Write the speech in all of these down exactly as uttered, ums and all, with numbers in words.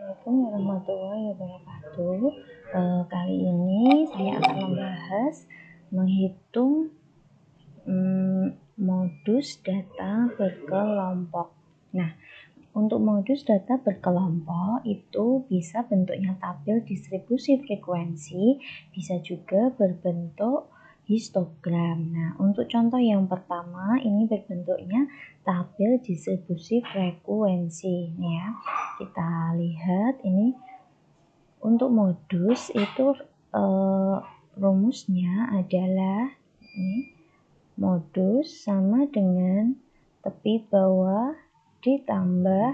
Assalamualaikum warahmatullahi wabarakatuh. Eh, kali ini saya akan membahas menghitung hmm, modus data berkelompok. Nah, untuk modus data berkelompok itu bisa bentuknya tabel distribusi frekuensi, bisa juga berbentuk histogram. Nah, untuk contoh yang pertama ini berbentuknya tabel distribusi frekuensi. Nih ya, kita lihat ini untuk modus itu eh, rumusnya adalah ini modus sama dengan tepi bawah ditambah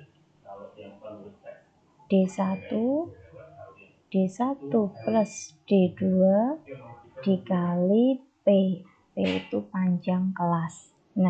D satu D satu plus D dua dikali P. P itu panjang kelas. Nah,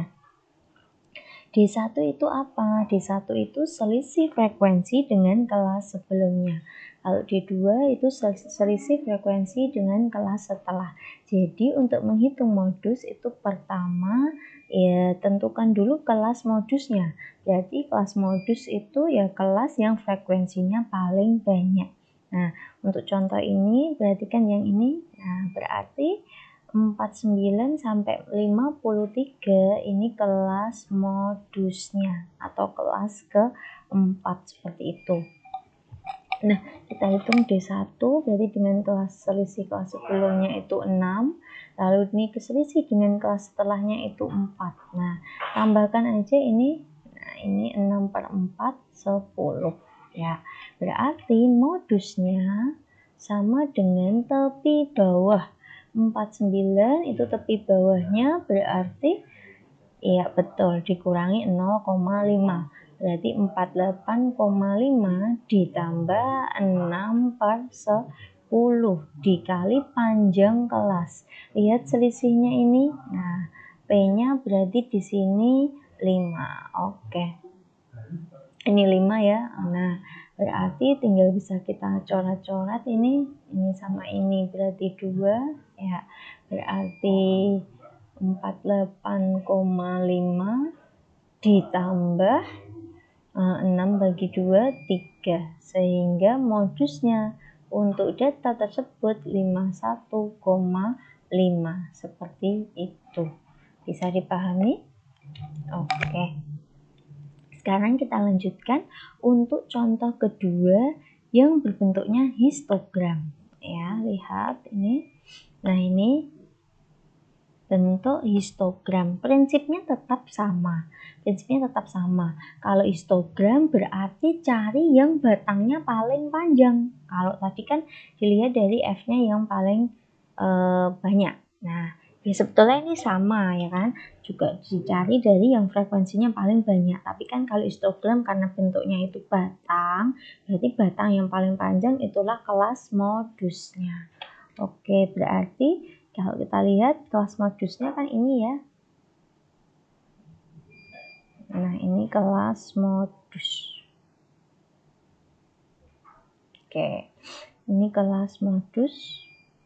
D satu itu apa? D satu itu selisih frekuensi dengan kelas sebelumnya. Kalau D dua itu selisih frekuensi dengan kelas setelah. Jadi untuk menghitung modus itu pertama ya tentukan dulu kelas modusnya. Jadi kelas modus itu ya kelas yang frekuensinya paling banyak. Nah, untuk contoh ini perhatikan yang ini. Nah, berarti empat puluh sembilan sampai lima puluh tiga ini kelas modusnya atau kelas keempat seperti itu. Nah, kita hitung D satu berarti dengan kelas selisih kelas sebelumnya itu enam, lalu ini keselisih dengan kelas setelahnya itu empat. Nah, tambahkan aja ini, nah ini enam per empat, sepuluh. Ya, berarti modusnya sama dengan tepi bawah. empat puluh sembilan itu tepi bawahnya berarti iya betul dikurangi nol koma lima. Berarti empat puluh delapan koma lima ditambah enam per sepuluh dikali panjang kelas. Lihat selisihnya ini. Nah, P-nya berarti di sini lima. Oke. Ini lima ya. Nah, berarti tinggal bisa kita coret-coret ini. Ini sama ini berarti dua ya. Berarti empat puluh delapan koma lima ditambah uh, enam bagi dua, tiga. Sehingga modusnya untuk data tersebut lima puluh satu koma lima. Seperti itu. Bisa dipahami? Oke. Sekarang kita lanjutkan untuk contoh kedua yang berbentuknya histogram. Ya, lihat ini. Nah, ini bentuk histogram. Prinsipnya tetap sama. Prinsipnya tetap sama. Kalau histogram berarti cari yang batangnya paling panjang. Kalau tadi kan dilihat dari F-nya yang paling uh, banyak. Nah, ya sebetulnya ini sama ya kan, juga dicari dari yang frekuensinya paling banyak. Tapi kan kalau histogram karena bentuknya itu batang, berarti batang yang paling panjang itulah kelas modusnya. Oke, berarti kalau kita lihat kelas modusnya kan ini ya. Nah, ini kelas modus. Oke, ini kelas modus.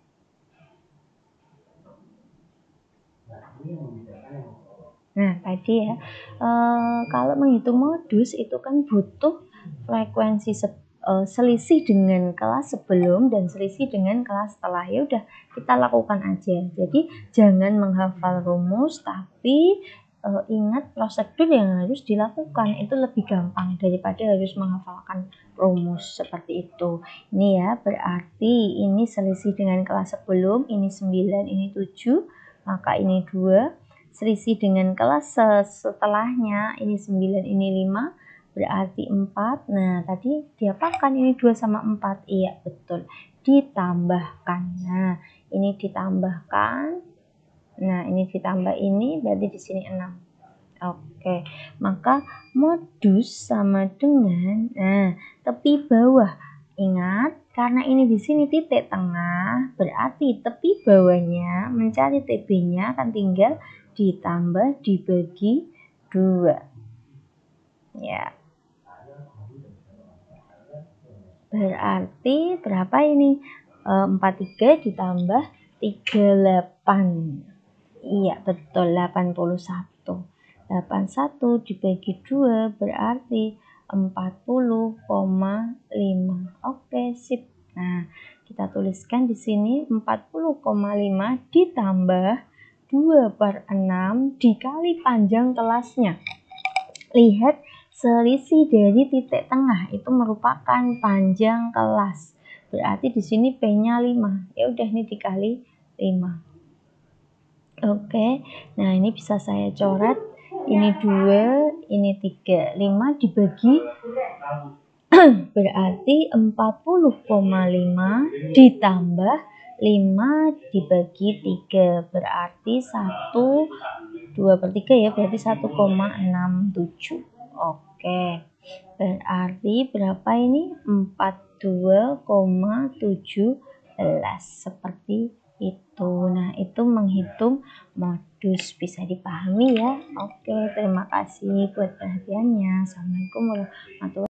Nah, tadi ya, e, kalau menghitung modus itu kan butuh frekuensi se, e, selisih dengan kelas sebelum dan selisih dengan kelas setelah. Ya udah, kita lakukan aja. Jadi jangan menghafal rumus, tapi e, ingat prosedur yang harus dilakukan. Itu lebih gampang daripada harus menghafalkan rumus seperti itu. Ini ya, berarti ini selisih dengan kelas sebelum, ini sembilan, ini tujuh. Maka ini dua, selisih dengan kelas setelahnya ini sembilan, ini lima, berarti empat. Nah, tadi diapakan ini dua sama empat? Iya, betul. Ditambahkan. Nah, ini ditambahkan. Nah, ini ditambah ini berarti di sini enam. Oke. Maka modus sama dengan nah, tepi bawah. Ingat, karena ini di sini titik tengah, berarti tepi bawahnya mencari T B-nya akan tinggal ditambah dibagi dua. Ya. Berarti berapa ini? E, empat puluh tiga ditambah tiga puluh delapan. Iya, betul, delapan puluh satu. delapan puluh satu dibagi dua berarti empat puluh koma tuliskan di sini empat puluh koma lima ditambah dua per enam dikali panjang kelasnya. Lihat selisih dari titik tengah itu merupakan panjang kelas. Berarti di sini P-nya lima. Ya udah ini dikali lima. Oke. Nah, ini bisa saya coret. Ini dua, ini tiga. lima dibagi berarti empat puluh koma lima ditambah lima dibagi tiga. Berarti satu, dua per tiga ya. Berarti satu koma enam tujuh. Oke. Berarti berapa ini? empat puluh dua koma tujuh belas. Seperti itu. Nah, itu menghitung modus, bisa dipahami ya. Oke, terima kasih buat perhatiannya. Assalamualaikum warahmatullahi wabarakatuh.